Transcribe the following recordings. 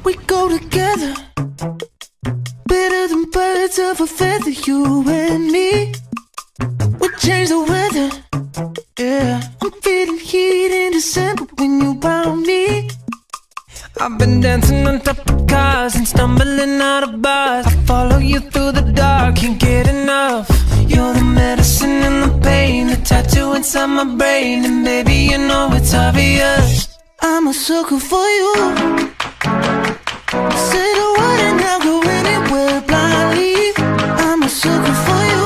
We go together, better than birds of a feather, you and me. We change the weather, yeah. I'm feeling heat in December when you found me. I've been dancing on top of cars and stumbling out of bars. I follow you through the dark, can't get enough. You're the medicine and the pain, the tattoo inside my brain. And baby, you know it's obvious, I'm a sucker for you. Say the word and I'll go anywhere blindly. I'm a sucker for you,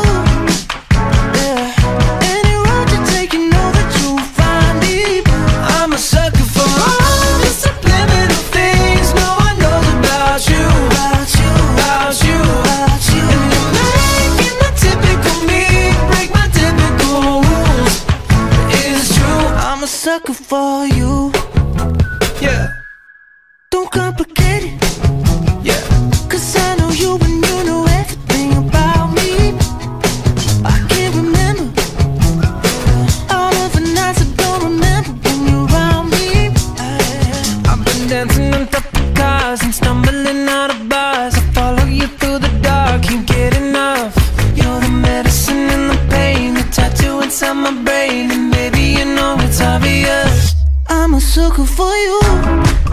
yeah. Any road you take, you know that you'll find me. I'm a sucker for all the subliminal things no one knows about you, about you, about you, about you. And you're making the typical me break my typical rules. It's true, I'm a sucker for you, yeah. Don't complicate it, yeah. Cause I know you and you know everything about me. I can't remember all of the nights I don't remember when you're around me. I've been dancing on top of cars and stumbling out of bars. I follow you through the dark, can't get enough. You're the medicine and the pain, the tattoo inside my brain. And baby, you know it's obvious, I'm a sucker for you.